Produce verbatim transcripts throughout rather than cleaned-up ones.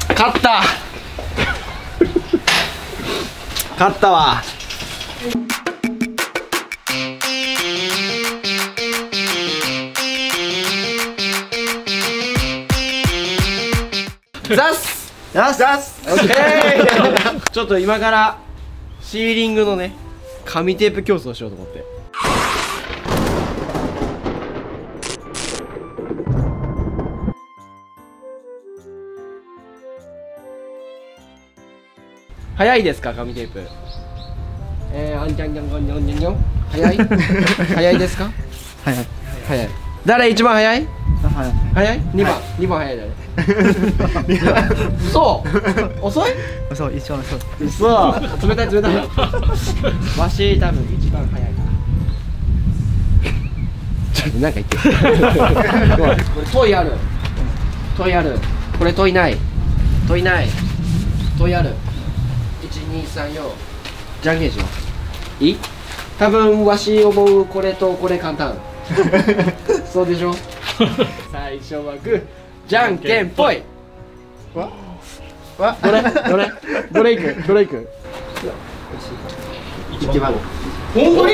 勝った勝ったわ。ザスザスザス。 オッケーちょっと今からシーリングのね紙テープ競争しようと思って。早いですか紙テープ。えー、あんちゃんちゃんこんにょんにょんにょん。早い早いですか。 早い早い。誰一番早い。 早い早い。二番二番早い誰。嘘遅い。 そう一番そう嘘。冷たい冷たい。わし多分一番早いから。ちょっとなんか言って。これ問いある。問いある。これ問いない。問いない。問いある。いちにさんよん。じゃんけんしよう。いい？多分わし思うこれとこれ簡単。そうでしょ。最初はグー、じゃんけんぽい。わわどれどれどれいくどれいく。一番。本当に？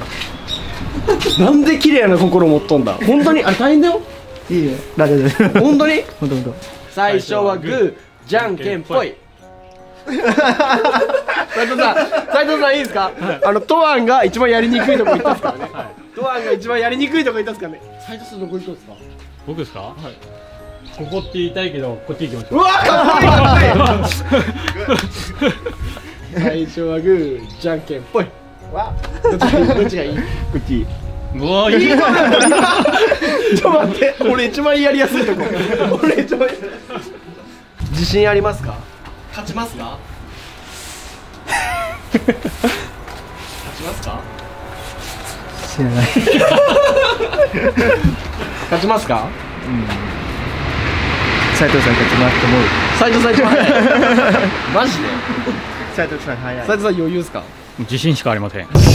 なんで綺麗な心持っとんだ。本当にあれ大変だよ。 いいよ大丈夫。 本当に？ 本当本当。 最初はグー、じゃんけんぽい。斉藤さん、斉藤さんいいですか？あのトアンが一番やりにくいとこ行ったっすからね。トアンが一番やりにくいとこ行ったっすからね。斉藤さんどこ行ったんですか？ 僕ですか？はい。ここって言いたいけど、こっち行きましょう。 うわー、かっこいいかっこいい。最初はグー、じゃんけんぽい。わ、どっちがいい？どっちがいい？こっち。 うわー、いいな。 ちょっと待って、俺一番やりやすいとこ。俺一番。自信ありますか？勝ちますか？勝ちますか？ 知らない。 勝ちますか？ うん。斉藤さん勝ちますと思う。 斉藤さん一番早い。マジで？ 斉藤さん早い。 斉藤さん余裕ですか？ 自信しかありません。かっ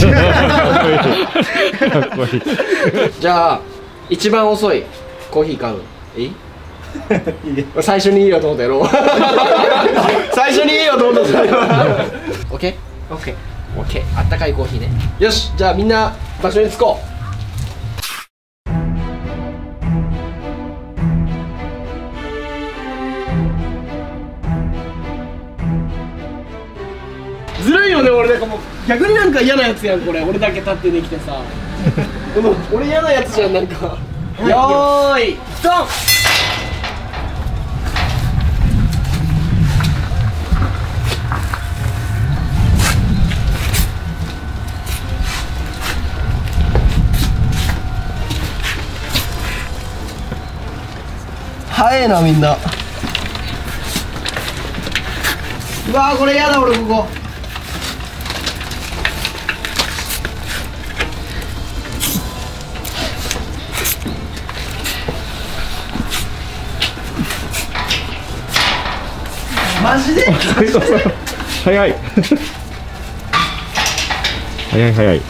こいい。 じゃあ一番遅いコーヒー買う。いい？最初にいいよと思ったやろ。最初にいいよと思ったやろ。オッケー？オッケー。オッケー。あったかいコーヒーね。よし、じゃあみんな場所に着こう。ずるいよね、俺なんかもう逆になんか嫌なやつやんこれ。俺だけ立ってできてさ。でも俺嫌なやつじゃんなんか。よーい、ドン。早いなみんな。うわーこれやだ俺ここ。マジで？ 早い。早い早い。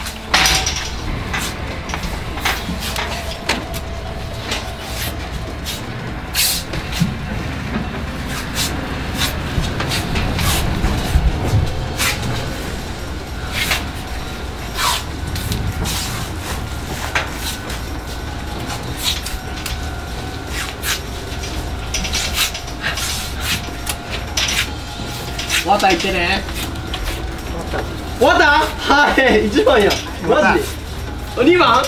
わたいってね。わた？はい、一番や。マジ？二番？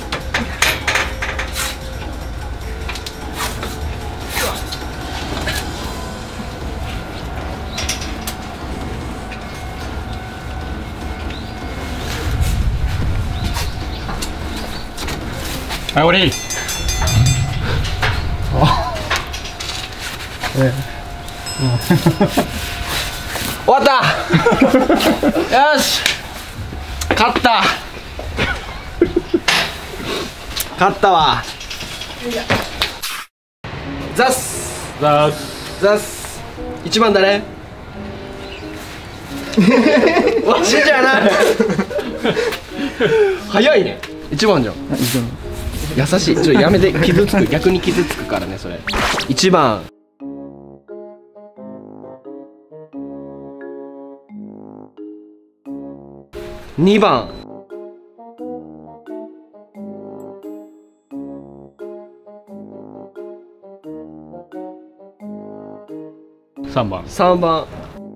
はい、終わり。 終わった。よし。勝った。勝ったわ。ザス。 ザス。 ザス。一番誰？わしじゃない。早いね。一番じゃん。優しい。ちょっとやめて、傷つく。逆に傷つくからねそれ。一番。 にばん。 さんばん。 さんばん。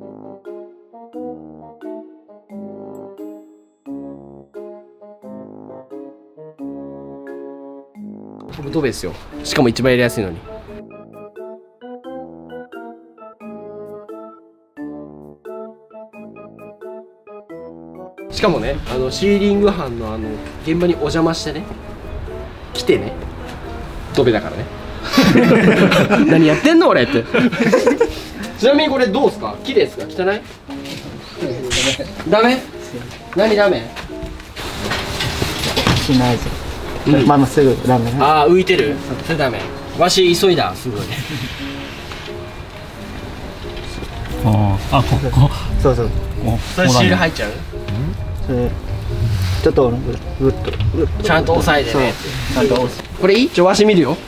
僕ドベですよ。しかも一番やりやすいのに。しかもね、あのシーリング班のあの現場にお邪魔してね、来てね、ドベだからね。何やってんの俺って。ちなみにこれどうですか？綺麗ですか？汚い？ダメ？何ダメ？ しないぞ。 うん、 まあまあすぐダメね。 ああ浮いてる？それダメ。わし急いだすごい。 ああ、ここ。 そうそう。 それシール入っちゃう？ それちょっとグッとグッとちゃんと押さえてね。 ちゃんと押す。 これいい？ちょわし見るよ。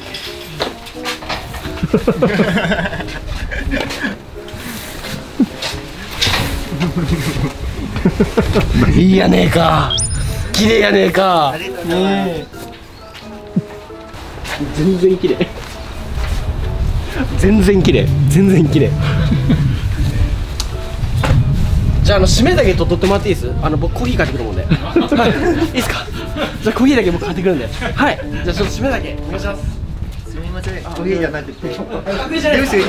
いいやねえか。綺麗やねえか。ねえ。全然綺麗。全然綺麗。全然綺麗。じゃあ、あの締めだけと取ってもらっていいです？あの僕コーヒー買ってくるもんで。はい、いいですか？じゃあコーヒーだけ僕買ってくるんで。はい。じゃあちょっと締めだけお願いします。 すみません。コーヒーじゃなくて。 コーヒーじゃないですか。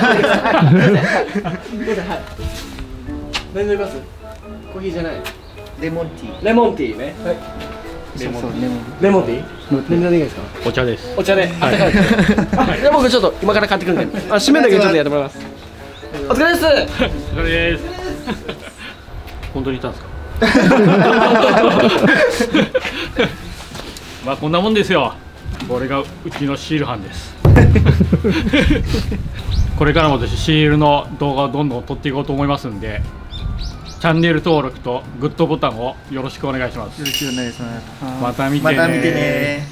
何飲みます？コーヒーじゃない。 レモンティー。 レモンティーね。はい。 レモン。レモン。 レモンティー？何何がいいですか？ お茶です。 お茶で。はい。あ、じゃあ僕ちょっと今から買ってくるんで。あ、締めだけちょっとやってもらいます。お疲れです。 お疲れです。本当にいたんですか？まあこんなもんですよ。これがうちのシール班です。これからも私シールの動画をどんどん撮っていこうと思いますんで、チャンネル登録とグッドボタンをよろしくお願いします。 よろしくお願いします。 また見てね。 また見てね。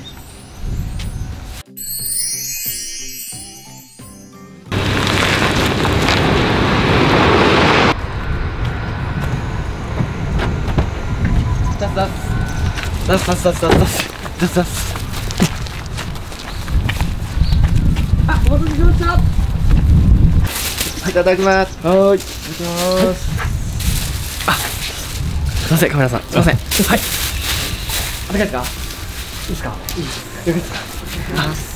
ダスダスダスダスダスダスダスダスダス。あ、お待たせしました。 いただきます。 はい。いただきます。あ、すいませんカメラさん、すいません。はい。あったかいですか？いいですか？いいです。よかったですか？